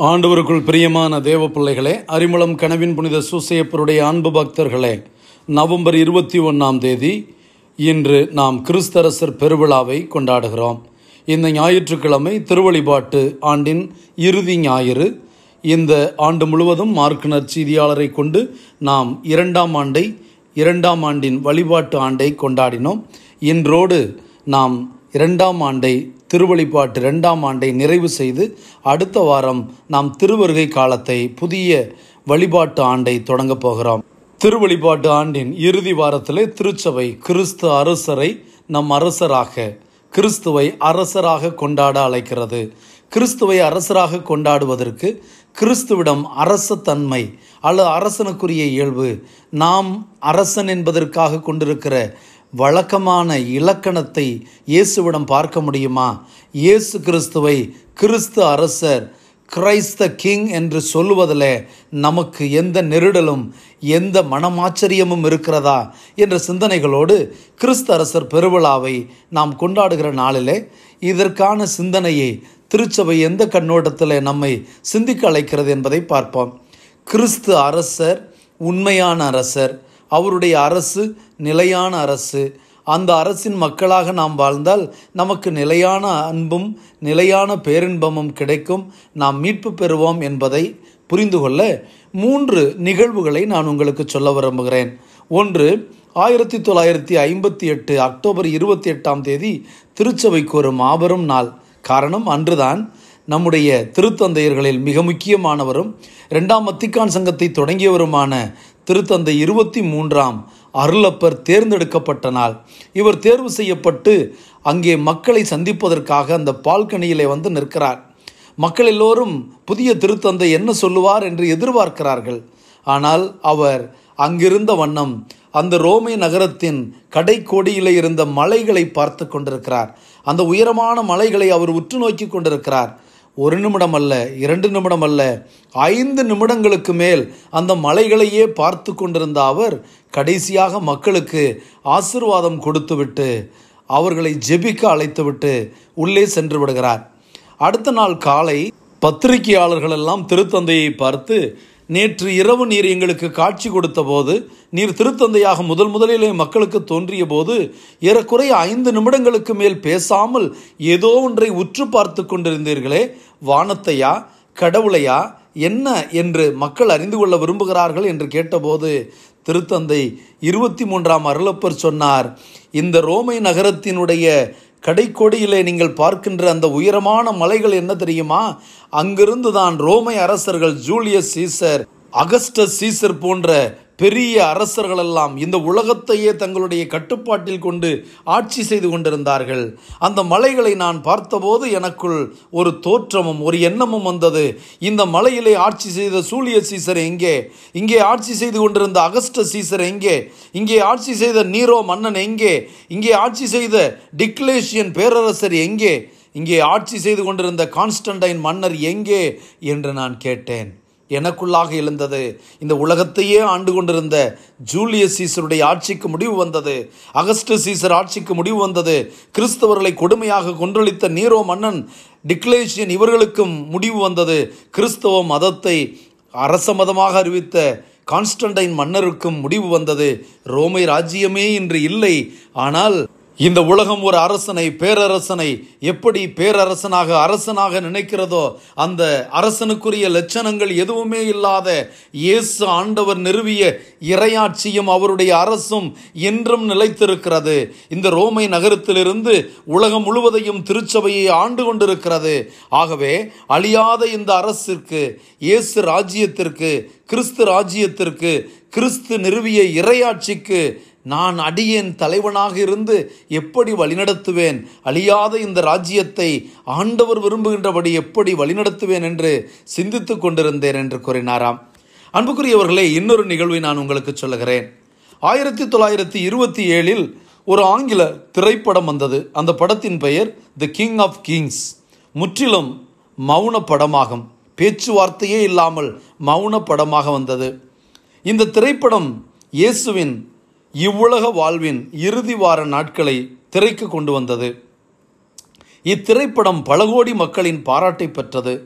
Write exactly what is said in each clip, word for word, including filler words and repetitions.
ஆண்டவருக்குள் பிரியமான தேவ பிள்ளைகளே, அரிமளம் கனவின் புனித சூசையப்பருடைய அன்பு பக்தர்களே, நவம்பர் இருபத்தி ஒன்றாம் தேதி இன்று நாம் கிறிஸ்தரசர் பெருவிழாவை கொண்டாடுகிறோம். இந்த ஞாயிற்றுக்கிழமை திருவழிபாட்டு ஆண்டின் இறுதி ஞாயிறு. இந்த ஆண்டு முழுவதும் மார்க் நற்செய்தியாளரை கொண்டு நாம் இரண்டாம் ஆண்டை இரண்டாம் ஆண்டின் வழிபாட்டு ஆண்டை கொண்டாடினோம். இன்றோடு நாம் இரண்டாம் ஆண்டை திருவழிபாட்டு இரண்டாம் ஆண்டை நிறைவு செய்து அடுத்த வாரம் நாம் திருவருகை காலத்தை புதிய வழிபாட்டு ஆண்டை தொடங்கப் போகிறோம். திருவழிபாட்டு ஆண்டின் இறுதி வாரத்திலே திருச்சபை கிறிஸ்து அரசரை நம் அரசராக, கிறிஸ்துவை அரசராக கொண்டாட அழைக்கிறது. கிறிஸ்துவை அரசராக கொண்டாடுவதற்கு கிறிஸ்துவிடம் அரச தன்மை அல்லது அரசனுக்குரிய இயல்பு, நாம் அரசன் என்பதற்காக கொண்டிருக்கிற வழக்கமான இலக்கணத்தை இயேசுவிடம் பார்க்க முடியுமா? இயேசு கிறிஸ்துவை கிறிஸ்து அரசர், கிரைஸ்த கிங் என்று சொல்லுவதில் நமக்கு எந்த நெருடலும் எந்த மனமாச்சரியமும் இருக்கிறதா என்ற சிந்தனைகளோடு கிறிஸ்து அரசர் பெருவிழாவை நாம் கொண்டாடுகிற நாளிலே இதற்கான சிந்தனையை திருச்சபை எந்த கண்ணோட்டத்தில் நம்மை சிந்திக்க அழைக்கிறது என்பதை பார்ப்போம். கிறிஸ்து அரசர் உண்மையான அரசர், அவருடைய அரசு நிலையான அரசு. அந்த அரசின் மக்களாக நாம் வாழ்ந்தால் நமக்கு நிலையான அன்பும் நிலையான பேரின்பமும் கிடைக்கும், நாம் மீட்பு பெறுவோம் என்பதை புரிந்து கொள்ள மூன்று நிகழ்வுகளை நான் உங்களுக்கு சொல்ல விரும்புகிறேன். ஒன்று, ஆயிரத்தி தொள்ளாயிரத்தி ஐம்பத்தி எட்டு அக்டோபர் இருபத்தி எட்டாம் தேதி திருச்சபைக்கு ஒரு மாபெரும் நாள். காரணம், அன்றுதான் நம்முடைய திருத்தந்தையர்களில் மிக முக்கியமானவரும் இரண்டாம் வத்திக்கான் சங்கத்தை தொடங்கியவருமான திருத்தந்தை இருபத்தி மூன்றாம் அருளப்பர் தேர்ந்தெடுக்கப்பட்ட நாள். இவர் தேர்வு செய்யப்பட்டு அங்கே மக்களை சந்திப்பதற்காக அந்த பால்கனியிலே வந்து நிற்கிறார். மக்கள் எல்லோரும் புதிய திருத்தந்தை என்ன சொல்லுவார் என்று எதிர்பார்க்கிறார்கள். ஆனால் அவர் அங்கிருந்த வண்ணம் அந்த ரோமை நகரத்தின் கடைக்கோடியிலே இருந்த மலைகளை பார்த்து கொண்டிருக்கிறார். அந்த உயரமான மலைகளை அவர் உற்று நோக்கி கொண்டிருக்கிறார். ஒரு நிமிடம் அல்ல, இரண்டு நிமிடம் அல்ல, ஐந்து நிமிடங்களுக்கு மேல் அந்த மலைகளையே பார்த்து கொண்டிருந்த அவர் கடைசியாக மக்களுக்கு ஆசீர்வாதம் கொடுத்துவிட்டு அவர்களை ஜெபிக்க அழைத்துவிட்டு உள்ளே சென்று விடுகிறார். அடுத்த நாள் காலை பத்திரிகையாளர்கள் எல்லாம் திருத்தந்தையை பார்த்து, நேற்று இரவு நீர் எங்களுக்கு காட்சி கொடுத்த போது, நீர் திருத்தந்தையாக முதல் முதலிலே மக்களுக்கு தோன்றிய போது ஏறக்குறைய ஐந்து நிமிடங்களுக்கு மேல் பேசாமல் ஏதோ ஒன்றை உற்று பார்த்து கொண்டிருந்தீர்களே, வானத்தையா கடவுளையா என்ன என்று மக்கள் அறிந்து கொள்ள விரும்புகிறார்கள் என்று கேட்டபோது திருத்தந்தை இருபத்தி மூன்றாம் அருளப்பர் சொன்னார், இந்த ரோமை நகரத்தினுடைய கடைக்கோடியிலே நீங்கள் பார்க்கின்ற அந்த உயரமான மலைகள் என்ன தெரியுமா? அங்கிருந்து தான் ரோமை அரசர்கள் ஜூலியஸ் சீசர், அகஸ்டஸ் சீசர் போன்ற பெரிய அரசர்கள் எல்லாம் இந்த உலகத்தையே தங்களுடைய கட்டுப்பாட்டில் கொண்டு ஆட்சி செய்து கொண்டிருந்தார்கள். அந்த மலைகளை நான் பார்த்தபோது எனக்குள் ஒரு தோற்றமும் ஒரு எண்ணமும் வந்தது. இந்த மலையிலே ஆட்சி செய்த ஜூலியஸ் சீசர் எங்கே? இங்கே ஆட்சி செய்து கொண்டிருந்த அகஸ்டஸ் சீசர் எங்கே? இங்கே ஆட்சி செய்த நீரோ மன்னன் எங்கே? இங்கே ஆட்சி செய்த டிக்லேஷியன் பேரரசர் எங்கே? இங்கே ஆட்சி செய்து கொண்டிருந்த கான்ஸ்டன்டைன் மன்னர் எங்கே என்று நான் கேட்டேன். எனக்குள்ளாக எழுந்தது, இந்த உலகத்தையே ஆண்டு கொண்டிருந்த ஜூலியஸ் சீசருடைய ஆட்சிக்கு முடிவு வந்தது. அகஸ்டஸ் சீசர் ஆட்சிக்கு முடிவு வந்தது. கிறிஸ்தவர்களை கொடுமையாக கொன்றொழித்த நீரோ மன்னன் டிக்லேஷியன் இவர்களுக்கும் முடிவு வந்தது. கிறிஸ்தவ மதத்தை அரச மதமாக அறிவித்த கான்ஸ்டன்டைன் மன்னருக்கும் முடிவு வந்தது. ரோமை ராஜ்யமே இன்று இல்லை. ஆனால் இந்த உலகம் ஒரு அரசனை, பேரரசனை எப்படி பேரரசனாக அரசனாக நினைக்கிறதோ அந்த அரசனுக்குரிய லட்சணங்கள் எதுவுமே இல்லாத இயேசு ஆண்டவர் நிறுவிய இறையாட்சியும் அவருடைய அரசும் என்றும் நிலைத்திருக்கிறது. இந்த ரோமை நகரத்திலிருந்து உலகம் முழுவதையும் திருச்சபையை ஆண்டு கொண்டிருக்கிறது. ஆகவே அழியாத இந்த அரசிற்கு, இயேசு ராஜ்யத்திற்கு, கிறிஸ்து ராஜ்யத்திற்கு, கிறிஸ்து நிறுவிய இறையாட்சிக்கு நான் அடியேன் தலைவனாக இருந்து எப்படி வழிநடத்துவேன்? அழியாத இந்த ராஜ்யத்தை ஆண்டவர் விரும்புகின்றபடி எப்படி வழிநடத்துவேன் என்று சிந்தித்து கொண்டிருந்தேன் என்று கூறினாராம். அன்புக்குரியவர்களே, இன்னொரு நிகழ்வை நான் உங்களுக்கு சொல்லுகிறேன். ஆயிரத்தி தொள்ளாயிரத்தி இருபத்தி ஏழில் ஒரு ஆங்கில திரைப்படம் வந்தது. அந்த படத்தின் பெயர் தி கிங் ஆஃப் கிங்ஸ். முற்றிலும் மௌன படமாகும், பேச்சுவார்த்தையே இல்லாமல் மௌன படமாக வந்தது. இந்த திரைப்படம் இயேசுவின் இவ்வுலக வாழ்வின் இறுதி வார நாட்களை திரைக்கு கொண்டு வந்தது. இத்திரைப்படம் பல கோடி மக்களின் பாராட்டை பெற்றது.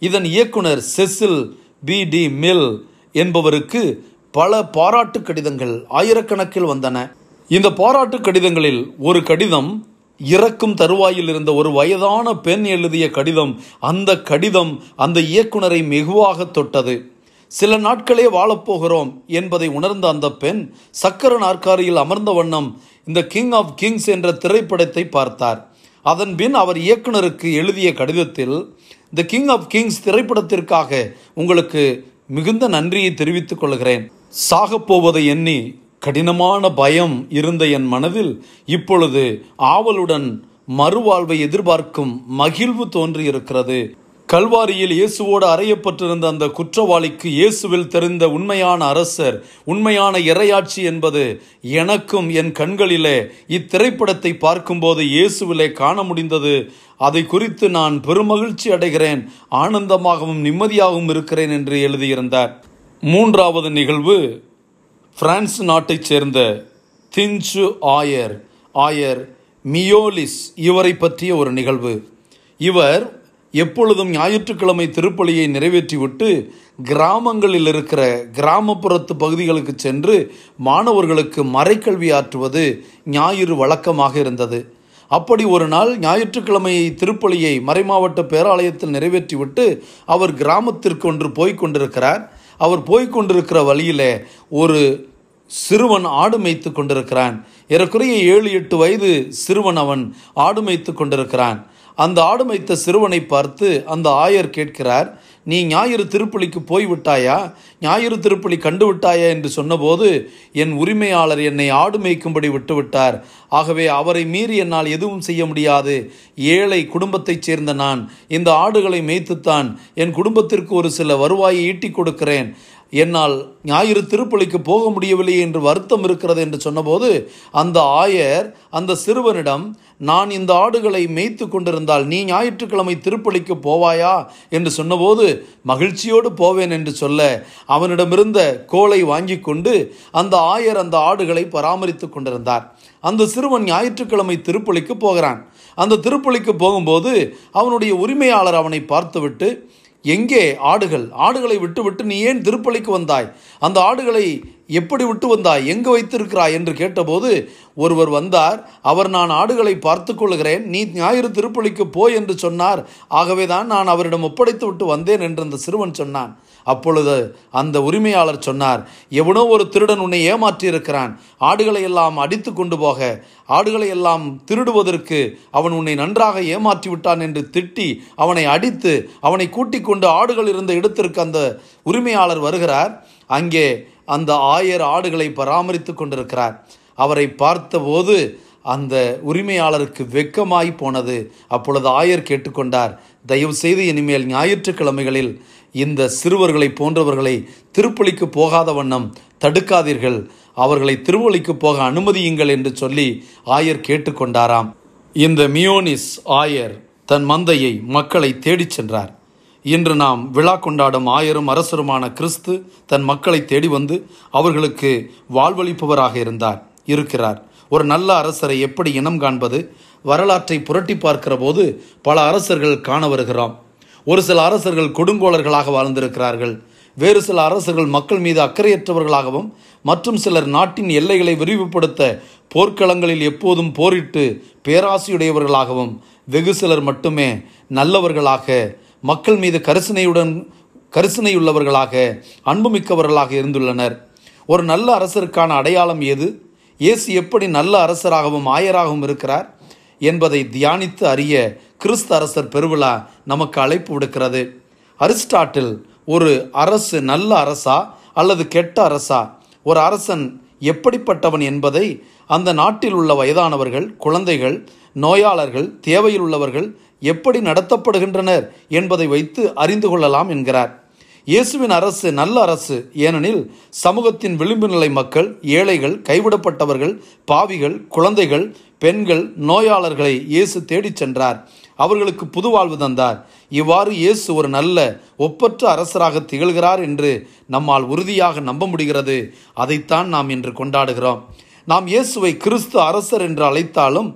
இதன் இயக்குனர் செசில் பி டி மில் என்பவருக்கு பல பாராட்டு கடிதங்கள் ஆயிரக்கணக்கில் வந்தன. இந்த பாராட்டு கடிதங்களில் ஒரு கடிதம் இறக்கும் தருவாயில் இருந்த ஒரு வயதான பெண் எழுதிய கடிதம். அந்த கடிதம் அந்த இயக்குனரை வெகுவாக தொட்டது. சில நாட்களே வாழப்போகிறோம் என்பதை உணர்ந்த அந்த பெண் சக்கர நாற்காலியில் அமர்ந்த வண்ணம் இந்த கிங் ஆஃப் கிங்ஸ் என்ற திரைப்படத்தை பார்த்தார். அதன் பின் அவர் இயக்குனருக்கு எழுதிய கடிதத்தில், த கிங் ஆஃப் கிங்ஸ் திரைப்படத்திற்காக உங்களுக்கு மிகுந்த நன்றியை தெரிவித்துக் கொள்கிறேன். சாகப்போவதை எண்ணி கடினமான பயம் இருந்த என் மனதில் இப்பொழுது ஆவலுடன் மறுவாழ்வை எதிர்பார்க்கும் மகிழ்வு தோன்றியிருக்கிறது. கல்வாரியில் இயேசுவோடு அறையப்பட்டிருந்த அந்த குற்றவாளிக்கு இயேசுவில் தெரிந்த உண்மையான அரசர், உண்மையான இறையாட்சி என்பது எனக்கும் என் கண்களிலே இத்திரைப்படத்தை பார்க்கும்போது இயேசுவிலே காண முடிந்தது. அதை குறித்து நான் பெருமகிழ்ச்சி அடைகிறேன், ஆனந்தமாகவும் நிம்மதியாகவும் இருக்கிறேன் என்று எழுதியிருந்தார். மூன்றாவது நிகழ்வு பிரான்ஸ் நாட்டைச் சேர்ந்த திஞ்சு ஆயர் ஆயர் மியோலிஸ் இவரை பற்றிய ஒரு நிகழ்வு. இவர் எப்பொழுதும் ஞாயிற்றுக்கிழமை திருப்பலியை நிறைவேற்றிவிட்டு கிராமங்களில் இருக்கிற கிராமப்புறத்து பகுதிகளுக்கு சென்று மாணவர்களுக்கு மறைக்கல்வி ஆற்றுவது ஞாயிறு வழக்கமாக இருந்தது. அப்படி ஒரு நாள் ஞாயிற்றுக்கிழமையை திருப்பலியை மறைமாவட்ட பேராலயத்தில் நிறைவேற்றிவிட்டு அவர் கிராமத்திற்கு ஒன்று போய்கொண்டிருக்கிறார். அவர் போய்கொண்டிருக்கிற வழியிலே ஒரு சிறுவன் ஆடு மேய்த்து கொண்டிருக்கிறான். ஏறக்குறைய ஏழு எட்டு வயது சிறுவன் அவன் ஆடு மேய்த்து கொண்டிருக்கிறான். அந்த ஆடு மேய்த்த சிறுவனை பார்த்து அந்த ஆயர் கேட்கிறார், நீ ஞாயிறு திருப்பலிக்கு போய்விட்டாயா, ஞாயிறு திருப்பலி கண்டு விட்டாயா என்று சொன்னபோது, என் உரிமையாளர் என்னை ஆடு மேய்க்கும்படி விட்டுவிட்டார். ஆகவே அவரை மீறி என்னால் எதுவும் செய்ய முடியாது. ஏழை குடும்பத்தைச் சேர்ந்த நான் இந்த ஆடுகளை மேய்த்துத்தான் என் குடும்பத்திற்கு ஒரு சில வருவாயை ஈட்டி கொடுக்கிறேன். என்னால் ஞாயிறு திருப்பலிக்கு போக முடியவில்லை என்று வருத்தம் இருக்கிறது என்று சொன்னபோது அந்த ஆயர் அந்த சிறுவனிடம், நான் இந்த ஆடுகளை மேய்த்து கொண்டிருந்தால் நீ ஞாயிற்றுக்கிழமை திருப்பலிக்கு போவாயா என்று சொன்னபோது மகிழ்ச்சியோடு போவேன் என்று சொல்ல, அவனிடமிருந்த கோலை வாங்கி கொண்டு அந்த ஆயர் அந்த ஆடுகளை பராமரித்து கொண்டிருந்தார். அந்த சிறுவன் ஞாயிற்றுக்கிழமை திருப்பலிக்கு போகிறான். அந்த திருப்பலிக்கு போகும்போது அவனுடைய உரிமையாளர் அவனை பார்த்துவிட்டு, எங்கே ஆடுகள், ஆடுகளை விட்டு விட்டு நீ ஏன் திருப்பலிக்கு வந்தாய், அந்த ஆடுகளை எப்படி விட்டு வந்தாய், எங்கு வைத்திருக்கிறாய் என்று கேட்டபோது ஒருவர் வந்தார். அவர், நான் ஆடுகளை பார்த்து கொள்கிறேன், நீ ஞாயிறு திருப்பலிக்கு போய் என்று சொன்னார், ஆகவே தான் நான் அவரிடம் ஒப்படைத்து விட்டு வந்தேன் என்று அந்த சிறுவன் சொன்னான். அப்பொழுது அந்த உரிமையாளர் சொன்னார், எவனோ ஒரு திருடன் உன்னை ஏமாற்றி இருக்கிறான், ஆடுகளை எல்லாம் அடித்து கொண்டு போக, ஆடுகளை எல்லாம் திருடுவதற்கு அவன் உன்னை நன்றாக ஏமாற்றி விட்டான் என்று திட்டி அவனை அடித்து அவனை கூட்டிக் கொண்டு ஆடுகள் இருந்த இடத்திற்கு அந்த உரிமையாளர் வருகிறார். அங்கே அந்த ஆயர் ஆடுகளை பராமரித்து கொண்டிருக்கிறார். அவரை பார்த்தபோது அந்த உரிமையாளருக்கு வெட்கமாய் போனது. அப்பொழுது ஆயர் கேட்டுக்கொண்டார், தயவு செய்து இனிமேல் ஞாயிற்றுக்கிழமைகளில் இந்த சிறுவர்களை போன்றவர்களை திருப்பலிக்கு போகாத வண்ணம் தடுக்காதீர்கள், அவர்களை திருப்பலிக்கு போக அனுமதியுங்கள் என்று சொல்லி ஆயர் கேட்டுக்கொண்டாராம். இந்த மியோனிஸ் ஆயர் தன் மந்தையை மக்களை தேடிச் சென்றார். இன்று நாம் விழா கொண்டாடும் ஆயரும் அரசருமான கிறிஸ்து தன் மக்களை தேடி வந்து அவர்களுக்கு வாழ்வளிப்பவராக இருந்தார் இருக்கிறார். ஒரு நல்ல அரசரை எப்படி இனம் காண்பது? வரலாற்றை புரட்டி பார்க்கிற போது பல அரசர்கள் காண வருகிறோம். ஒரு சில அரசர்கள் கொடுங்கோலர்களாக வாழ்ந்திருக்கிறார்கள். வேறு சில அரசர்கள் மக்கள் மீது அக்கறையற்றவர்களாகவும், மற்றும் சிலர் நாட்டின் எல்லைகளை விரிவுபடுத்த போர்க்களங்களில் எப்போதும் போரிட்டு பேராசையுடையவர்களாகவும், வெகு சிலர் மட்டுமே நல்லவர்களாக, மக்கள் மீது கரிசனையுடன் கரிசனையுள்ளவர்களாக, அன்புமிக்கவர்களாக இருந்துள்ளனர். ஒரு நல்ல அரசருக்கான அடையாளம் ஏது? இயேசு எப்படி நல்ல அரசராகவும் ஆயராகவும் இருக்கிறார் என்பதை தியானித்து அறிய கிறிஸ்து அரசர் பெருவிழா நமக்கு அழைப்பு விடுக்கிறது. அரிஸ்டாட்டில் ஒரு அரசு நல்ல அரசா அல்லது கெட்ட அரசா, ஒரு அரசன் எப்படிப்பட்டவன் என்பதை அந்த நாட்டில் உள்ள வயதானவர்கள், குழந்தைகள், நோயாளர்கள், தேவையில் உள்ளவர்கள் எப்படி நடத்தப்படுகின்றனர் என்பதை வைத்து அறிந்து கொள்ளலாம் என்கிறார். இயேசுவின் அரசு நல்ல அரசு. ஏனெனில் சமூகத்தின் விளிம்பு நிலை மக்கள், ஏழைகள், கைவிடப்பட்டவர்கள், பாவிகள், குழந்தைகள், பெண்கள், நோயாளர்களை இயேசு தேடிச் சென்றார். அவர்களுக்கு புது வாழ்வு தந்தார். இவ்வாறு இயேசு ஒரு நல்ல ஒப்பற்ற அரசராக திகழ்கிறார் என்று நம்மால் உறுதியாக நம்ப முடிகிறது. அதைத்தான் நாம் இன்று கொண்டாடுகிறோம். நாம் இயேசுவை கிறிஸ்து அரசர் என்று அழைத்தாலும்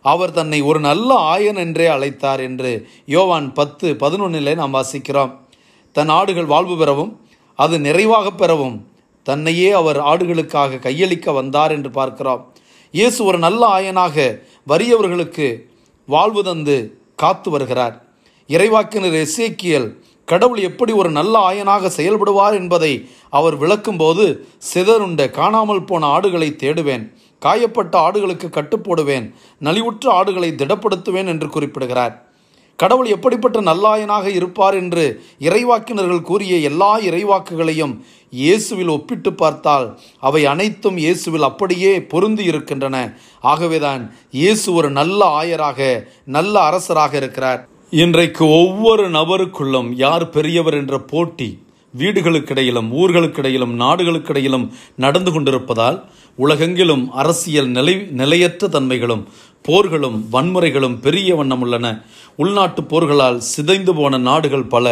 அவர் தன்னை ஒரு நல்ல ஆயன் என்றே அழைத்தார் என்று யோவான் பத்து பதினொன்னிலே நாம் வாசிக்கிறோம். தன் ஆடுகள் வாழ்வு பெறவும் அது நிறைவாக பெறவும் தன்னையே அவர் ஆடுகளுக்காக கையளிக்க வந்தார் என்று பார்க்கிறோம். இயேசு ஒரு நல்ல ஆயனாக வறியவர்களுக்கு வாழ்வு தந்து காத்து வருகிறார். இறைவாக்கினர் எசேக்கியேல் கடவுள் எப்படி ஒரு நல்ல ஆயனாக செயல்படுவார் என்பதை அவர் விளக்கும்போது, சிதறுண்ட காணாமல் போன ஆடுகளை தேடுவேன், காயப்பட்ட ஆடுகளுக்கு கட்டுப்போடுவேன், நலிவுற்ற ஆடுகளை திடப்படுத்துவேன் என்று குறிப்பிடுகிறார். கடவுள் எப்படிப்பட்ட நல்லாயனாக இருப்பார் என்று இறைவாக்கினர்கள் கூறிய எல்லா இறைவாக்குகளையும் இயேசுவில் ஒப்பிட்டு பார்த்தால் அவை அனைத்தும் இயேசுவில் அப்படியே பொருந்தி இருக்கின்றன. ஆகவேதான் இயேசு ஒரு நல்ல ஆயராக, நல்ல அரசராக இருக்கிறார். இன்றைக்கு ஒவ்வொரு நபருக்குள்ளும் யார் பெரியவர் என்ற போட்டி வீடுகளுக்கிடையிலும், ஊர்களுக்கிடையிலும், நாடுகளுக்கிடையிலும் நடந்து கொண்டிருப்பதால் உலகெங்கிலும் அரசியல் நிலை நிலையற்ற தன்மைகளும் போர்களும் வன்முறைகளும் பெரிய வண்ணம் உள்ளன. உள்நாட்டு போர்களால் சிதைந்து போன நாடுகள் பல.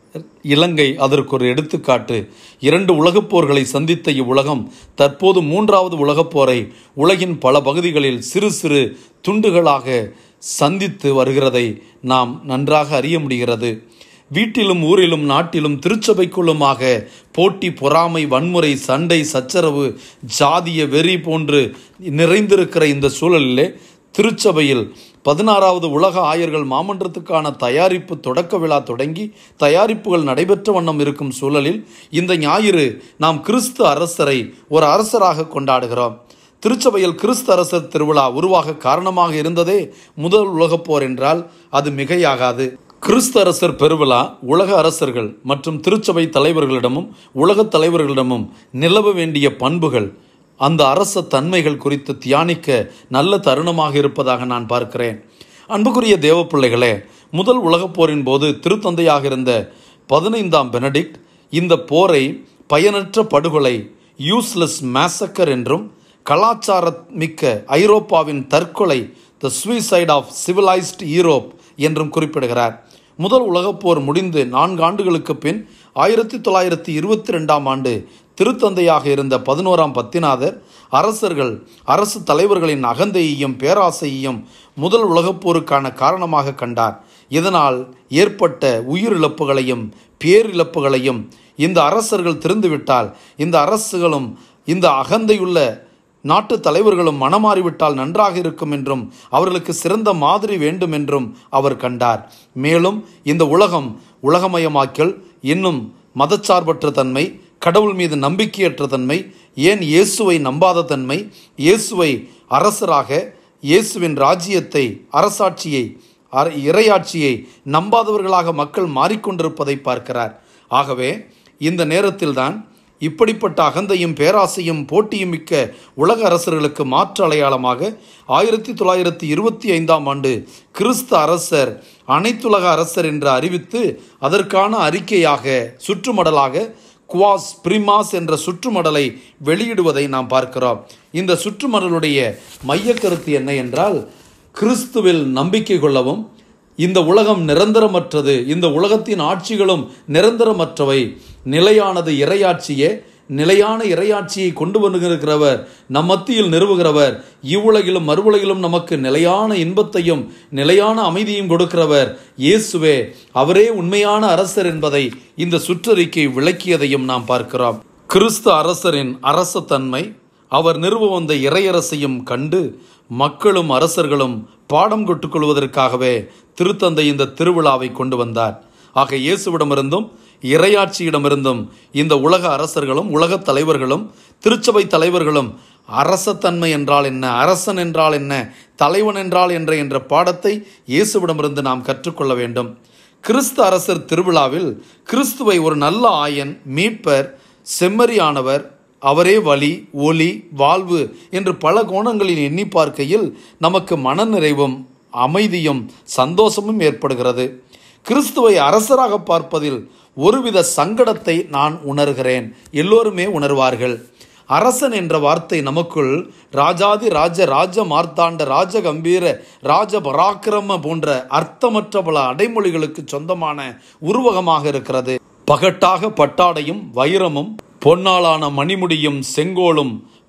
இலங்கை அதற்கு ஒரு எடுத்துக்காட்டு. இரண்டு உலகப் போர்களை சந்தித்த இவ்வுலகம் தற்போது மூன்றாவது உலகப் போரை உலகின் பல பகுதிகளில் சிறு சிறு துண்டுகளாக சந்தித்து வருகிறதை நாம் நன்றாக அறிய முடிகிறது. வீட்டிலும் ஊரிலும் நாட்டிலும் திருச்சபைக்குள்ளுமாக போட்டி, பொறாமை, வன்முறை, சண்டை, சச்சரவு, ஜாதிய வெறி போன்று நிறைந்திருக்கிற இந்த சூழலிலே திருச்சபையில் பதினாறாவது உலக ஆயர்கள் மாமன்றத்துக்கான தயாரிப்பு தொடக்க விழா தொடங்கி தயாரிப்புகள் நடைபெற்ற வண்ணம் இருக்கும் சூழலில் இந்த ஞாயிறு நாம் கிறிஸ்து அரசரை ஒரு அரசராக கொண்டாடுகிறோம். திருச்சபையில் கிறிஸ்து அரசர் திருவிழா உருவாக காரணமாக இருந்ததே முதல் உலகப் போர் என்றால் அது மிகையாகாது. கிறிஸ்து அரசர் பெருவிழா உலக அரசர்கள் மற்றும் திருச்சபை தலைவர்களிடமும் உலகத் தலைவர்களிடமும் நிலவ வேண்டிய பண்புகள், அந்த அரச தன்மைகள் குறித்து தியானிக்க நல்ல தருணமாக இருப்பதாக நான் பார்க்கிறேன். அன்புக்குரிய தேவ பிள்ளைகளே, முதல் உலகப் போரின் போது திருத்தந்தையாக இருந்த பதினைந்தாம் பெனடிக்ட் இந்த போரை பயனற்ற படுகொலை, யூஸ்லெஸ் மேசக்கர் என்றும், கலாச்சார மிக்க ஐரோப்பாவின் தற்கொலை, the suicide of civilised Europe என்றும் குறிப்பிடுகிறார். முதல் உலகப் போர் முடிந்து நான்கு ஆண்டுகளுக்கு பின் ஆயிரத்தி தொள்ளாயிரத்தி இருபத்தி ரெண்டாம் ஆண்டு திருத்தந்தையாக இருந்த பதினோராம் பத்திநாதர் அரசர்கள், அரசு தலைவர்களின் அகந்தையையும் பேராசையையும் முதல் உலகப் போருக்கான காரணமாக கண்டார். இதனால் ஏற்பட்ட உயிரிழப்புகளையும் பேரிழப்புகளையும் இந்த அரசர்கள் திருந்துவிட்டால், இந்த அரசுகளும் இந்த அகந்தையுள்ள நாட்டு தலைவர்களும் மனமாறிவிட்டால் நன்றாக இருக்கும் என்றும் அவர்களுக்கு சிறந்த மாதிரி வேண்டும் என்றும் அவர் கண்டார். மேலும் இந்த உலகம் உலகமயமாக்கல், இன்னும் மதச்சார்பற்ற தன்மை, கடவுள் மீது நம்பிக்கையற்ற தன்மை, ஏன் இயேசுவை நம்பாத தன்மை, இயேசுவை அரசராக, இயேசுவின் ராஜ்யத்தை, அரசாட்சியை, இறையாட்சியை நம்பாதவர்களாக மக்கள் மாறிக்கொண்டிருப்பதை பார்க்கிறார். ஆகவே இந்த நேரத்தில்தான் இப்படிப்பட்ட அகந்தையும் பேராசையும் போட்டியும் மிக்க உலக அரசர்களுக்கு மாற்று அடையாளமாக ஆயிரத்தி தொள்ளாயிரத்தி இருபத்தி ஐந்தாம் ஆண்டு கிறிஸ்து அரசர் அனைத்துலக அரசர் என்று அறிவித்து அதற்கான அறிக்கையாக சுற்றுமடலாக குவாஸ் பிரிமாஸ் என்ற சுற்றுமடலை வெளியிடுவதை நாம் பார்க்கிறோம். இந்த சுற்றுமடலுடைய மைய கருத்து என்ன என்றால், கிறிஸ்துவில் நம்பிக்கை கொள்ளவும், இந்த உலகம் நிரந்தரமற்றது, இந்த உலகத்தின் ஆட்சிகளும் நிரந்தரமற்றவை, நிலையானது இறையாட்சியே, நிலையான இறையாட்சியை கொண்டு வருகிறவர், நம் மத்தியில் நிறுவுகிறவர், இவ்வுலகிலும் மறுவுலகிலும் நமக்கு நிலையான இன்பத்தையும் நிலையான அமைதியும் கொடுக்கிறவர் இயேசுவே, அவரே உண்மையான அரசர் என்பதை இந்த சுற்றறிக்கை விளக்கியதையும் நாம் பார்க்கிறோம். கிறிஸ்து அரசரின் அரச தன்மை, அவர் நிறுவ வந்த இறையரசையும் கண்டு மக்களும் அரசர்களும் பாடம் கற்றுக்கொள்வதற்காகவே திருத்தந்தை இந்த திருவிழாவை கொண்டு வந்தார். ஆக இயேசுவிடமிருந்தும் இறையாட்சியிடமிருந்தும் இந்த உலக அரசர்களும் உலகத் தலைவர்களும் திருச்சபை தலைவர்களும் அரசத்தன்மை என்றால் என்ன, அரசன் என்றால் என்ன, தலைவன் என்றால் என்ன என்ற பாடத்தை இயேசுவிடமிருந்து நாம் கற்றுக்கொள்ள வேண்டும். கிறிஸ்து அரசர் திருவிழாவில் கிறிஸ்துவை ஒரு நல்ல ஆயன், மீட்பர், செம்மறியானவர், அவரே வழி, ஒளி, வாழ்வு என்று பல கோணங்களில் எண்ணி பார்க்கையில் நமக்கு மனநிறைவும் அமைதியும் சந்தோஷமும் ஏற்படுகிறது. கிறிஸ்துவை அரசராக பார்ப்பதில் ஒருவித சங்கடத்தை நான் உணர்கிறேன். எல்லோருமே உணர்வார்கள். அரசன் என்ற வார்த்தை நமக்குள் ராஜாதி ராஜ, ராஜ மார்த்தாண்ட, ராஜ கம்பீர, ராஜ பராக்கிரம போன்ற அர்த்தமற்ற பல அடைமொழிகளுக்கு சொந்தமான உருவகமாக இருக்கிறது. பகட்டாக பட்டாடையும் வைரமும் பொன்னாலான மணிமுடியும் செங்கோலும்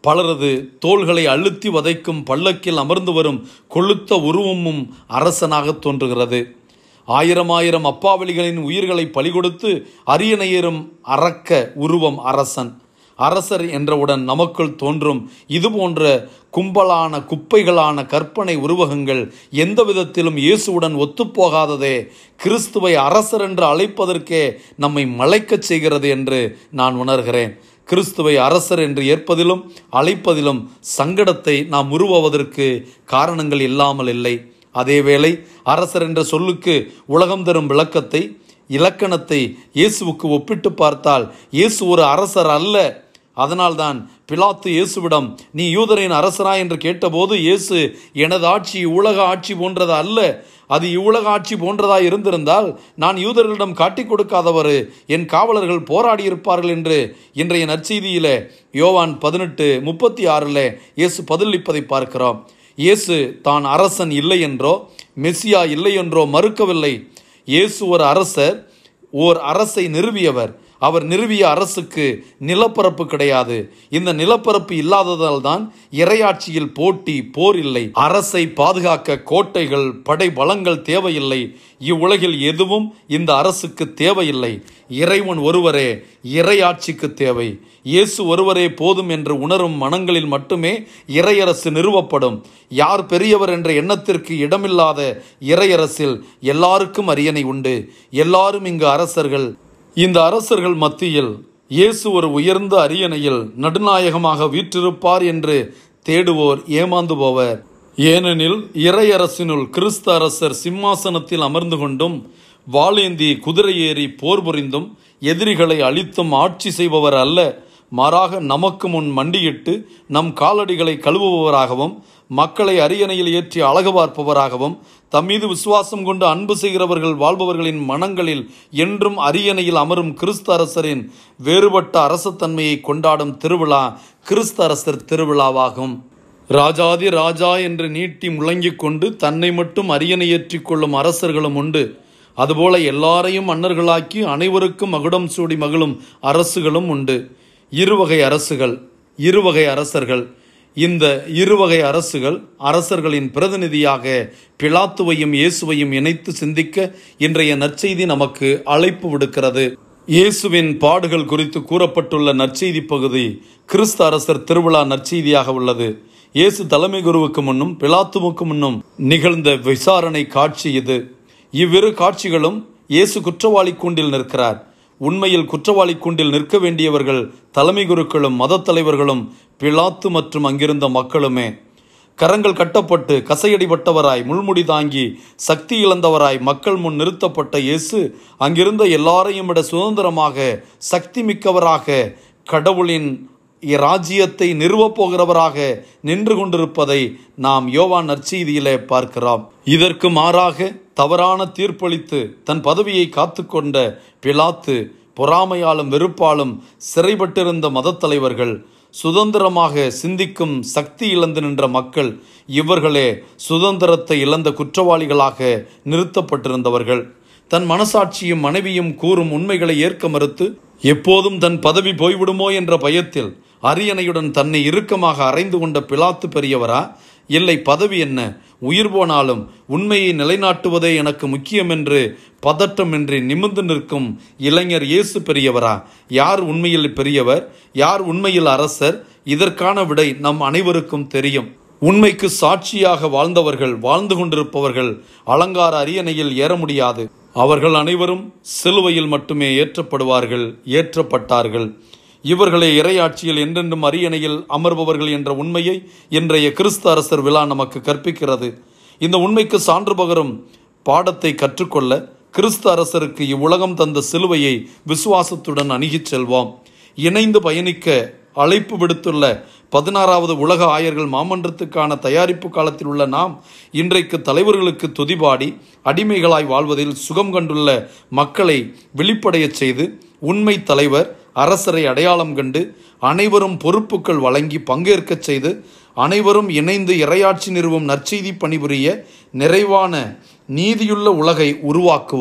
பலரது தோள்களை அழுத்தி வதைக்கும் பல்லக்கில் அமர்ந்து வரும் கொழுத்த உருவமும் அரசனாக தோன்றுகிறது. ஆயிரம் ஆயிரம் அப்பாவளிகளின் உயிர்களை பலிகொடுத்து அரியணையேறும் அரக்க உருவம் அரசன். அரசர் என்றவுடன் நமக்குள் தோன்றும் இதுபோன்ற கும்பலான குப்பைகளான கற்பனை உருவகங்கள் எந்த விதத்திலும் இயேசுவுடன் ஒத்துப்போகாததே கிறிஸ்துவை அரசர் என்று அழைப்பதற்கே நம்மை மலைக்கச் செய்கிறது என்று நான் உணர்கிறேன். கிறிஸ்துவை அரசர் என்று ஏற்பதிலும் அழைப்பதிலும் சங்கடத்தை நாம் உருவாவதற்கு காரணங்கள் இல்லாமல் இல்லை. அதேவேளை அரசர் என்ற சொல்லுக்கு உலகம் தரும் விளக்கத்தை இலக்கணத்தை இயேசுவுக்கு ஒப்பிட்டு பார்த்தால் இயேசு ஒரு அரசர் அல்ல. அதனால்தான் பிலாத்து இயேசுவிடம் நீ யூதரின் அரசரா என்று கேட்டபோது இயேசு எனது ஆட்சி உலக ஆட்சி போன்றதா அல்ல, அது இவ்வுலக ஆட்சி போன்றதாய் இருந்திருந்தால் நான் யூதர்களிடம் காட்டிக் கொடுக்காதவர் என் காவலர்கள் போராடி இருப்பார்கள் என்று இன்றைய நற்செய்தியில யோவான் பதினெட்டு முப்பத்தி ஆறில் இயேசு பதிலளிப்பதை பார்க்கிறோம். இயேசு தான் அரசன் இல்லை என்றோ மெசியா இல்லை என்றோ மறுக்கவில்லை. இயேசு ஒரு அரசர், ஓர் அரசை நிறுவியவர். அவர் நிறுவிய அரசுக்கு நிலப்பரப்பு கிடையாது. இந்த நிலப்பரப்பு இல்லாததால் தான் இறையாட்சியில் போட்டி போர் இல்லை. அரசை பாதுகாக்க கோட்டைகள் படை பலங்கள் தேவையில்லை. இவ்வுலகில் எதுவும் இந்த அரசுக்கு தேவையில்லை. இறைவன் ஒருவரே இறையாட்சிக்கு தேவை. இயேசு ஒருவரே போதும் என்று உணரும் மனங்களில் மட்டுமே இறையரசு நிறுவப்படும். யார் பெரியவர் என்ற எண்ணத்திற்கு இடமில்லாத இறையரசில் எல்லாருக்கும் அரியணை உண்டு. எல்லாரும் இங்கு அரசர்கள். இந்த அரசர்கள் மத்தியில் இயேசு ஒரு உயர்ந்த அரியணையில் நடுநாயகமாக வீற்றிருப்பார் என்று தேடுவோர் ஏமாந்து போவர். ஏனெனில் இறையரசினுள் கிறிஸ்து அரசர் சிம்மாசனத்தில் அமர்ந்து கொண்டும் வாளேந்தி குதிரை ஏறி போர் புரிந்தும் எதிரிகளை அழித்தும் ஆட்சி செய்பவர் அல்ல, மாறாக நமக்கு முன் மண்டியிட்டு நம் காலடிகளை கழுவுபவராகவும் மக்களை அரியணையில் ஏற்றி அழகு பார்ப்பவராகவும் தம் மீது விசுவாசம் கொண்டு அன்பு செய்கிறவர்கள் வாழ்பவர்களின் மனங்களில் என்றும் அரியணையில் அமரும் கிறிஸ்து அரசரின் வேறுபட்ட அரசத்தன்மையை கொண்டாடும் திருவிழா கிறிஸ்து அரசர் திருவிழாவாகும். ராஜாதி ராஜா என்று நீட்டி முழங்கிக் கொண்டு தன்னை மட்டும் அரியணை ஏற்றிக் கொள்ளும் அரசர்களும் உண்டு. அதுபோல எல்லாரையும் மன்னர்களாக்கி அனைவருக்கும் மகுடம் சூடி மகிழும் அரசுகளும் உண்டு. இருவகை அரசுகள், இருவகை அரசர்கள். இந்த இருவகை அரசுகள் அரசர்களின் பிரதிநிதியாக பிலாத்துவையும் இயேசுவையும் இணைத்து சிந்திக்க இன்றைய நற்செய்தி நமக்கு அழைப்பு விடுக்கிறது. இயேசுவின் பாடுகள் குறித்து கூறப்பட்டுள்ள நற்செய்தி பகுதி கிறிஸ்து அரசர் திருவிழா நற்செய்தியாக உள்ளது. இயேசு தலைமை குருவுக்கு முன்னும் பிலாத்துவுக்கு முன்னும் நிகழ்ந்த விசாரணை காட்சி இது. இவ்விரு காட்சிகளும் இயேசு குற்றவாளி கூண்டில் நிற்கிறார். உண்மையில் குற்றவாளி கூண்டில் நிற்க வேண்டியவர்கள் தலைமை குருக்களும் மத தலைவர்களும் பிலாத்து மற்றும் அங்கிருந்த மக்களுமே. கரங்கள் கட்டப்பட்டு கசையடிபட்டவராய் முள்முடி தாங்கி சக்தி இழந்தவராய் மக்கள் முன் நிறுத்தப்பட்ட இயேசு அங்கிருந்த எல்லாரையும் விட சுதந்திரமாக சக்தி மிக்கவராக கடவுளின் இராஜ்யத்தை நிறுவப் போகிறவராக நின்று கொண்டிருப்பதை நாம் யோவான் நற்செய்தியிலே பார்க்கிறோம். இதற்கு மாறாக தவறான தீர்ப்பளித்து தன் பதவியை காத்து கொண்ட பிலாத்து, பொறாமையாலும் வெறுப்பாலும் சிறைப்பட்டிருந்த மத தலைவர்கள், சுதந்திரமாக சிந்திக்கும் சக்தி இழந்து நின்ற மக்கள், இவர்களே சுதந்திரத்தை இழந்த குற்றவாளிகளாக நிறுத்தப்பட்டிருந்தவர்கள். தன் மனசாட்சியும் மனைவியும் கூறும் உண்மைகளை ஏற்க மறுத்து எப்போதும் தன் பதவி போய்விடுமோ என்ற பயத்தில் அரியணையுடன் தன்னை இறுக்கமாக அறைந்து கொண்ட பிலாத்து பெரியவரா? இல்லை, பதவி என்ன, உயிர் போனாலும் உண்மையை நிலைநாட்டுவதே எனக்கு முக்கியம் என்று பதட்டமின்றி நிமிர்ந்து நிற்கும் இளைஞர் இயேசு பெரியவரா? யார் உண்மையில் பெரியவர், யார் உண்மையில் அரசர்? இதற்கான விடை நம் அனைவருக்கும் தெரியும். உண்மைக்கு சாட்சியாக வாழ்ந்தவர்கள், வாழ்ந்து கொண்டிருப்பவர்கள் அலங்கார அரியணையில் ஏற முடியாது. அவர்கள் அனைவரும் சிலுவையில் மட்டுமே ஏற்றப்படுவார்கள், ஏற்றப்பட்டார்கள். இவர்களே இறையாட்சியில் என்றென்றும் அரியணையில் அமர்பவர்கள் என்ற உண்மையை இன்றைய கிறிஸ்து அரசர் விழா நமக்கு கற்பிக்கிறது. இந்த உண்மைக்கு சான்று பகரும் பாடத்தை கற்றுக்கொள்ள கிறிஸ்து அரசருக்கு இவ்வுலகம் தந்த சிலுவையை விசுவாசத்துடன் அணுகிச் செல்வோம். இணைந்து பயணிக்க அழைப்பு விடுத்துள்ள பதினாறாவது உலக ஆயர்கள் மாமன்றத்துக்கான தயாரிப்பு காலத்தில் உள்ள நாம் இன்றைக்கு தலைவர்களுக்கு துதிபாடி அடிமைகளாய் வாழ்வதில் சுகம் கண்டுள்ள மக்களை விழிப்படைய செய்து உண்மை தலைவர் அரசரை அடையாளம் கண்டு அனைவரும் பொறுப்புகள் வழங்கி பங்கேற்க செய்து அனைவரும் இணைந்து இறையாட்சி நிறுவும் நற்செய்தி பணிபுரிய நிறைவான நீதியுள்ள உலகை உருவாக்குவோம்.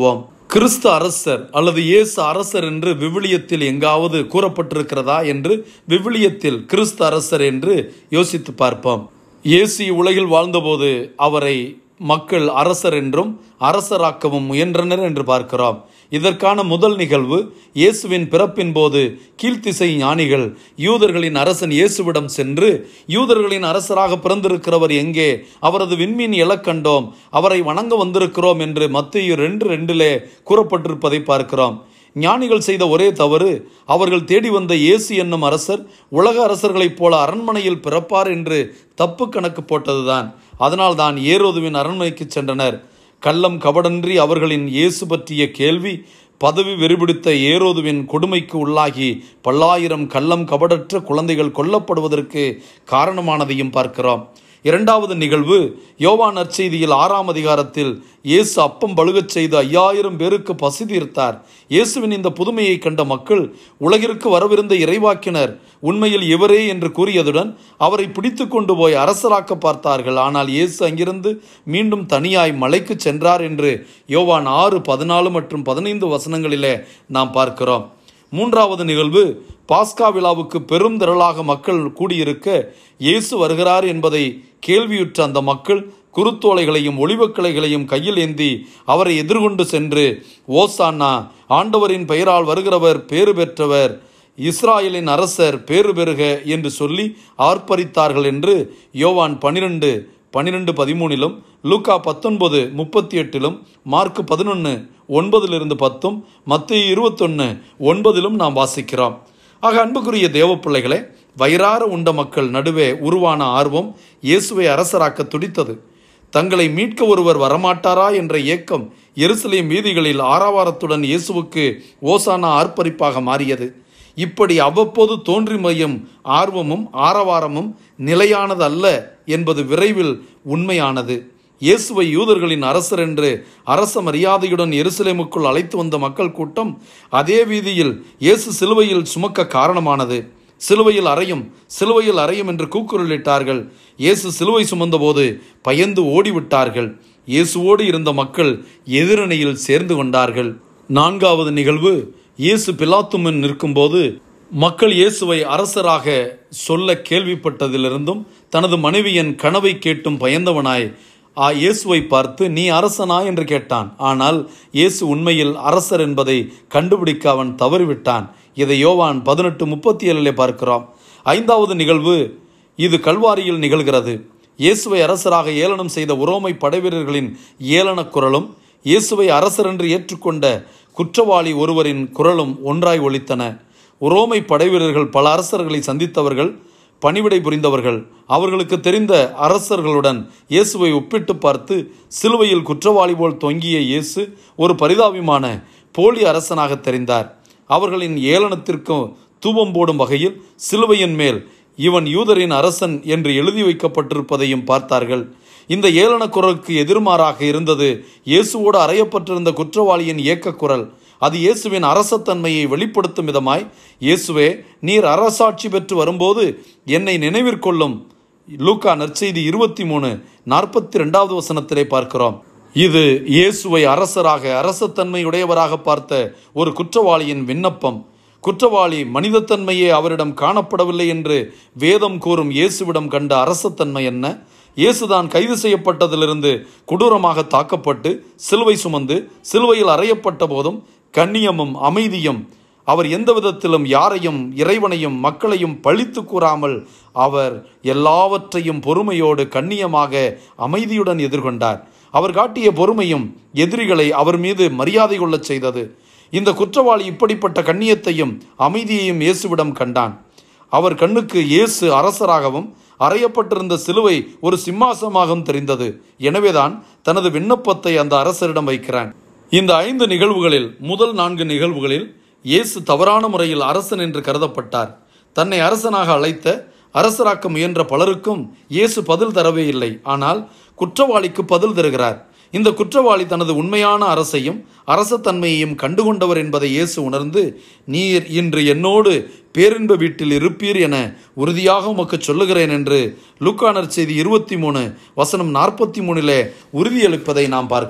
கிறிஸ்து அரசர் அல்லது இயேசு அரசர் என்று விவிலியத்தில் எங்காவது கூறப்பட்டிருக்கிறதா என்று விவிலியத்தில் கிறிஸ்து அரசர் என்று யோசித்து பார்ப்போம். இயேசு உலகில் வாழ்ந்தபோது அவரை மக்கள் அரசர் என்றும் அரசராக்கவும் முயன்றனர் என்று பார்க்கிறோம். இதற்கான முதல் நிகழ்வு இயேசுவின் பிறப்பின் போது கீழ்த்திசை ஞானிகள் யூதர்களின் அரசன் இயேசுவிடம் சென்று, யூதர்களின் அரசராக பிறந்திருக்கிறவர் எங்கே? அவரது விண்மீன் எழக் கண்டோம், அவரை வணங்க வந்திருக்கிறோம் என்று மத்தேயு ரெண்டு ரெண்டிலே கூறப்பட்டிருப்பதை பார்க்கிறோம். ஞானிகள் செய்த ஒரே தவறு, அவர்கள் தேடி வந்த இயேசு என்னும் அரசர் உலக அரசர்களைப் போல அரண்மனையில் பிறப்பார் என்று தப்பு கணக்கு போட்டதுதான். அதனால் தான் ஏரோதுவின் அரண்மனைக்கு சென்றனர். கள்ளம் கபடன்றி அவர்களின் இயேசு பற்றிய கேள்வி பதவி வெறிபிடித்த ஏரோதுவின் கொடுமைக்கு உள்ளாகி பல்லாயிரம் கள்ளம் கபடற்ற குழந்தைகள் கொல்லப்படுவதற்கு காரணமானதையும் பார்க்கிறோம். இரண்டாவது நிகழ்வு யோவான் நற்செய்தியில் ஆறாம் அதிகாரத்தில் இயேசு அப்பம் பழுகச் செய்து ஐயாயிரம் பேருக்கு பசி தீர்த்தார். இயேசுவின் இந்த புதுமையை கண்ட மக்கள் உலகிற்கு வரவிருந்த இறைவாக்கினர் உண்மையில் இவரே என்று கூறியதுடன் அவரை பிடித்து கொண்டு போய் அரசராக்க பார்த்தார்கள். ஆனால் இயேசு அங்கிருந்து மீண்டும் தனியாய் மலைக்கு சென்றார் என்று யோவான் ஆறு பதினாலு மற்றும் பதினைந்து வசனங்களிலே நாம் பார்க்கிறோம். மூன்றாவது நிகழ்வு பாஸ்கா விழாவுக்கு பெரும் திரளாக மக்கள் கூடியிருக்க இயேசு வருகிறார் என்பதை கேள்வியுற்ற அந்த மக்கள் குருத்தோலைகளையும் ஒலிவக்கிளைகளையும் கையில் ஏந்தி அவரை எதிர்கொண்டு சென்று, ஓசானா, ஆண்டவரின் பெயரால் வருகிறவர் பேறு பெற்றவர், இஸ்ராயலின் அரசர் பேறு பெறுக என்று சொல்லி ஆர்ப்பரித்தார்கள் என்று யோவான் பனிரெண்டு பனிரெண்டு பதிமூணிலும் லூக்கா பத்தொன்பது முப்பத்தி எட்டிலும் மார்க்கு பதினொன்று ஒன்பதிலிருந்து பத்தும் மத்தேயு இருபத்தொன்று ஒன்பதிலும் நாம் வாசிக்கிறோம். ஆக அன்புக்குரிய தேவ பிள்ளைகளே, வயிறார உண்ட மக்கள் நடுவே உருவான ஆர்வம் இயேசுவை அரசராக்க துடித்தது. தங்களை மீட்க ஒருவர் வரமாட்டாரா என்ற ஏக்கம் எருசலேம் வீதிகளில் ஆரவாரத்துடன் இயேசுவுக்கு ஓசானா ஆர்ப்பரிப்பாக மாறியது. இப்படி அவ்வப்போது தோன்றி மையும் ஆர்வமும் ஆரவாரமும் நிலையானது அல்ல என்பது விரைவில் உண்மையானது. இயேசுவை யூதர்களின் அரசர் என்று அரச மரியாதையுடன் எருசலேமுக்குள் அழைத்து வந்த மக்கள் கூட்டம் அதே வீதியில் இயேசு சிலுவையில் சுமக்க காரணமானது. சிலுவையில் அறையும் சிலுவையில் அறையும் என்று கூக்குரலிட்டார்கள். இயேசு சிலுவை சுமந்தபோது பயந்து ஓடிவிட்டார்கள். இயேசுவோடு இருந்த மக்கள் எதிரணியில் சேர்ந்து கொண்டார்கள். நான்காவது நிகழ்வு இயேசு பிலாத்து முன் நிற்கும்போது மக்கள் இயேசுவை அரசராக சொல்ல கேள்விப்பட்டதிலிருந்தும் தனது மனைவியின் கனவை கேட்டும் பயந்தவனாய் ஆ இயேசுவை பார்த்து, நீ அரசனா என்று கேட்டான். ஆனால் இயேசு உண்மையில் அரசர் என்பதை கண்டுபிடிக்க அவன் தவறிவிட்டான். இதை யோவான் பதினெட்டு முப்பத்தி ஏழிலே பார்க்கிறோம். ஐந்தாவது நிகழ்வு இது கல்வாரியில் நிகழ்கிறது. இயேசுவை அரசராக ஏளனம் செய்த உரோமை படைவீரர்களின் ஏளன குரலும் இயேசுவை அரசர் என்று ஏற்றுக்கொண்ட குற்றவாளி ஒருவரின் குரலும் ஒன்றாய் ஒலித்தன. உரோமை படைவீரர்கள் பல அரசர்களை சந்தித்தவர்கள், பணிவிடை புரிந்தவர்கள். அவர்களுக்கு தெரிந்த அரசர்களுடன் இயேசுவை ஒப்பிட்டு பார்த்து சிலுவையில் குற்றவாளி போல் தொங்கிய இயேசு ஒரு பரிதாபமான போலி அரசனாக தெரிந்தார். அவர்களின் ஏளனத்திற்கும் தூபம் போடும் வகையில் சிலுவையின் மேல் இவன் யூதரின் அரசன் என்று எழுதி வைக்கப்பட்டிருப்பதையும் பார்த்தார்கள். இந்த ஏளன குரலுக்கு எதிர்மாறாக இருந்தது இயேசுவோடு அறையப்பட்டிருந்த குற்றவாளியின் இயக்க குரல். அது இயேசுவின் அரசத்தன்மையை வெளிப்படுத்தும் விதமாய், இயேசுவே, நீர் அரசாட்சி பெற்று வரும்போது என்னை நினைவிற்கொள்ளும். லூக்கா நற்செய்தி இருபத்தி மூணு நாற்பத்தி ரெண்டாவது வசனத்திலே பார்க்கிறோம். இது இயேசுவை அரசராக அரசத்தன்மையுடையவராக பார்த்த ஒரு குற்றவாளியின் விண்ணப்பம். குற்றவாளி மனிதத்தன்மையே அவரிடம் காணப்படவில்லை என்று வேதம் கூறும் இயேசுவிடம் கண்ட அரசத்தன்மை என்ன? இயேசுதான் கைது செய்யப்பட்டதிலிருந்து கொடூரமாக தாக்கப்பட்டு சிலுவை சுமந்து சிலுவையில் அறையப்பட்ட போதும் கண்ணியமும் அமைதியும், அவர் எந்த விதத்திலும் யாரையும் இறைவனையும் மக்களையும் பழித்து கூறாமல் அவர் எல்லாவற்றையும் பொறுமையோடு கண்ணியமாக அமைதியுடன் எதிர்கொண்டார். அவர் காட்டிய பொறுமையும் எதிரிகளை அவர் மீது மரியாதை கொள்ளச் செய்தது. இந்த குற்றவாளி இப்படிப்பட்ட கண்ணியத்தையும் அமைதியையும் இயேசுவிடம் கண்டான். அவர் கண்ணுக்கு இயேசு அரசராகவும் அறையப்பட்டிருந்த சிலுவை ஒரு சிம்மாசனமாகவும் தெரிந்தது. எனவேதான் தனது விண்ணப்பத்தை அந்த அரசரிடம் வைக்கிறான். இந்த ஐந்து நிகழ்வுகளில் முதல் நான்கு நிகழ்வுகளில் இயேசு தவறான முறையில் அரசன் என்று கருதப்பட்டார். தன்னை அரசனாக அழைத்த அரசராக்க முயன்ற பலருக்கும் இயேசு பதில் தரவே இல்லை. ஆனால் குற்றவாளிக்கு பதில் தருகிறார். இந்த குற்றவாளி தனது உண்மையான அரசையும் அரசத்தன்மையையும் கண்டுகொண்டவர் என்பதை இயேசு உணர்ந்து, நீர் இன்று என்னோடு பேரின்ப வீட்டில் இருப்பீர் என உறுதியாக உமக்கு சொல்லுகிறேன் என்று லூக்கா நற்செய்தி இருபத்தி மூணு வசனம் நாற்பத்தி மூணிலே உறுதியளிப்பதை நாம் பார்க்கிறோம்.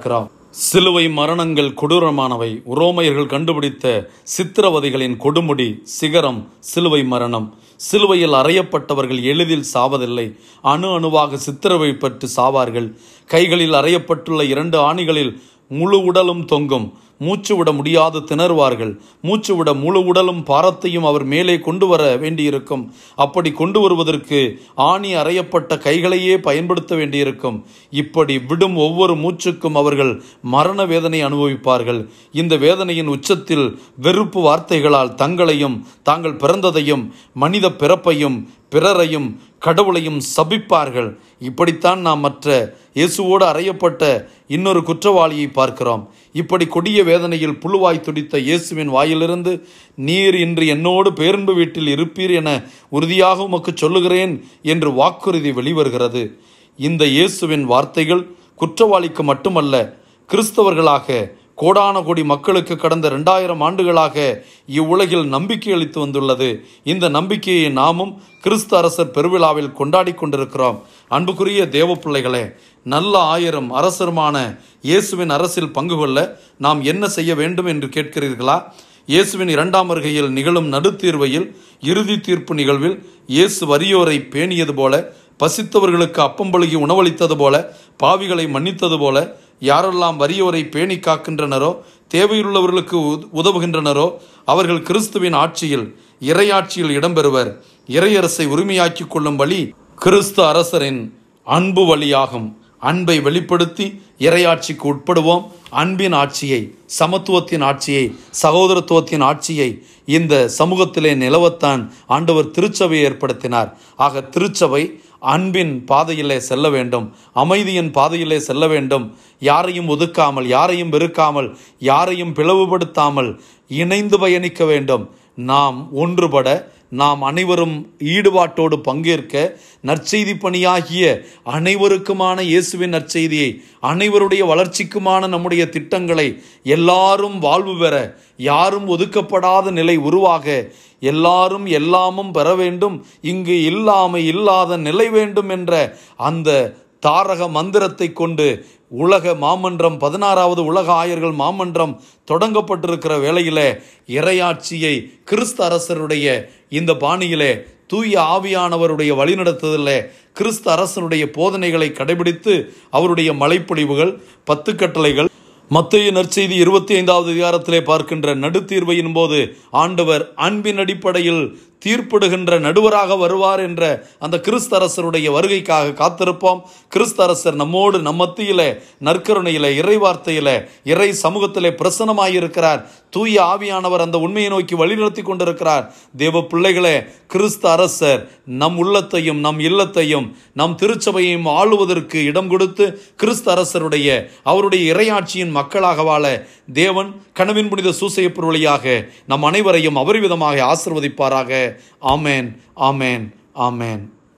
சிலுவை மரணங்கள் கொடூரமானவை. உரோமையர்கள் கண்டுபிடித்த சித்திரவதைகளின் கொடுமுடி சிகரம் சிலுவை மரணம். சிலுவையில் அறையப்பட்டவர்கள் எளிதில் சாவதில்லை. அணு அணுவாக சித்திரவைப்பட்டு சாவார்கள். கைகளில் அறையப்பட்டுள்ள இரண்டு ஆணிகளில் முழு உடலும் தொங்கும். மூச்சு விட முடியாது திணறுவார்கள். மூச்சு விட முழு உடலும் பாரத்தையும் அவர் மேலே கொண்டு வர வேண்டியிருக்கும். அப்படி கொண்டு வருவதற்கு ஆணி அறையப்பட்ட கைகளையே பயன்படுத்த வேண்டியிருக்கும். இப்படி விடும் ஒவ்வொரு மூச்சுக்கும் அவர்கள் மரண வேதனை அனுபவிப்பார்கள். இந்த வேதனையின் உச்சத்தில் வெறுப்பு வார்த்தைகளால் தங்களையும் தாங்கள் பிறந்ததையும் மனித பிறப்பையும் பிறரையும் கடவுளையும் சபிப்பார்கள். இப்படித்தான் நாம் மற்ற இயேசுவோடு அறையப்பட்ட இன்னொரு குற்றவாளியை பார்க்கிறோம். இப்படி கொடிய வேதனையில் புழுவாய் துடித்த இயேசுவின் வாயிலிருந்து நீர் இன்று என்னோடு பேரன்பு வீட்டில் இருப்பீர் என உறுதியாக உமக்கு சொல்லுகிறேன் என்று வாக்குறுதி வெளிவருகிறது. இந்த இயேசுவின் வார்த்தைகள் குற்றவாளிக்கு மட்டுமல்ல, கிறிஸ்தவர்களாக கோடான கோடி மக்களுக்கு கடந்த இரண்டாயிரம் ஆண்டுகளாக இவ்வுலகில் நம்பிக்கை அளித்து வந்துள்ளது. இந்த நம்பிக்கையை நாமும் கிறிஸ்து அரசர் பெருவிழாவில் கொண்டாடி கொண்டிருக்கிறோம். அன்புக்குரிய தேவ பிள்ளைகளே, நல்ல ஆயிரம் அரசருமான இயேசுவின் அரசில் பங்கு கொள்ள நாம் என்ன செய்ய வேண்டும் என்று கேட்கிறீர்களா? இயேசுவின் இரண்டாம் வருகையில் நிகழும் நடுத்தீர்வையில் இறுதி தீர்ப்பு நிகழ்வில் இயேசு வறியோரை பேணியது போல, பசித்தவர்களுக்கு அப்பம் பழுகி உணவளித்தது போல, பாவிகளை மன்னித்தது போல, யாரெல்லாம் வறியோரை பேணி காக்கின்றனரோ, தேவையுள்ளவர்களுக்கு உதவுகின்றனரோ அவர்கள் கிறிஸ்துவின் ஆட்சியில் இறையாட்சியில் இடம்பெறுவர். இறையரசை உரிமையாக்கி கொள்ளும் வழி கிறிஸ்து அரசரின் அன்பு வழியாகும். அன்பை வெளிப்படுத்தி இறையாட்சிக்கு உட்படுவோம். அன்பின் ஆட்சியை, சமத்துவத்தின் ஆட்சியை, சகோதரத்துவத்தின் ஆட்சியை இந்த சமூகத்திலே நிலவத்தான் ஆண்டவர் திருச்சபையை ஏற்படுத்தினார். ஆக திருச்சபை அன்பின் பாதையிலே செல்ல வேண்டும், அமைதியின் பாதையிலே செல்ல வேண்டும். யாரையும் ஒதுக்காமல், யாரையும் வெறுக்காமல், யாரையும் பிளவுபடுத்தாமல் இணைந்து பயணிக்க வேண்டும். நாம் ஒன்றுபட, நாம் அனைவரும் ஈடுபாட்டோடு பங்கேற்க, நற்செய்தி பணியாகிய அனைவருக்குமான இயேசுவின் நற்செய்தியை, அனைவருடைய வளர்ச்சிக்குமான நம்முடைய திட்டங்களை, எல்லாரும் வாழ்வு பெற, யாரும் ஒதுக்கப்படாத நிலை உருவாக, எல்லாரும் எல்லாமும் பெற வேண்டும், இங்கு இல்லாமை இல்லாத நிலை வேண்டும் என்ற அந்த தாரக மந்திரத்தை கொண்டு உலக மாமன்றம், பதினாறாவது உலக ஆயர்கள் மாமன்றம் தொடங்கப்பட்டிருக்கிற வேளையிலே இறையாட்சியை கிறிஸ்து அரசருடைய இந்த பாணியிலே தூய ஆவியானவருடைய வழிநடத்துதலே கிறிஸ்து அரசனுடைய போதனைகளை கடைபிடித்து அவருடைய மலைப்பொழிவுகள், பத்து கட்டளைகள், மத்தேயு நற்செய்தி இருபத்தி ஐந்தாவது அதிகாரத்திலே பார்க்கின்ற நடுத்தீர்வையின் போது ஆண்டவர் அன்பின் அடிப்படையில் தீர்ப்பிடுகின்ற நடுவராக வருவார் என்ற அந்த கிறிஸ்து அரசருடைய வருகைக்காக காத்திருப்போம். கிறிஸ்து அரசர் நம்மோடு, நம் மத்தியிலே, நற்கருணையிலே, இறை வார்த்தையிலே, இறை சமூகத்திலே பிரசன்னமாயிருக்கிறார். தூய ஆவியானவர் அந்த உண்மையை நோக்கி வழிநடத்தி கொண்டிருக்கிறார். தேவ பிள்ளைகளே, கிறிஸ்து அரசர் நம் உள்ளத்தையும் நம் இல்லத்தையும் நம் திருச்சபையையும் ஆளுவதற்கு இடம் கொடுத்து கிறிஸ்து அரசருடைய அவருடைய இறையாட்சியின் மக்களாக வாழ தேவன் கனவின் புனித சூசையப்பர் வழியாக நம் அனைவரையும் அபரிவிதமாக ஆசீர்வதிப்பாராக. ஆமேன், ஆமேன், ஆமேன்.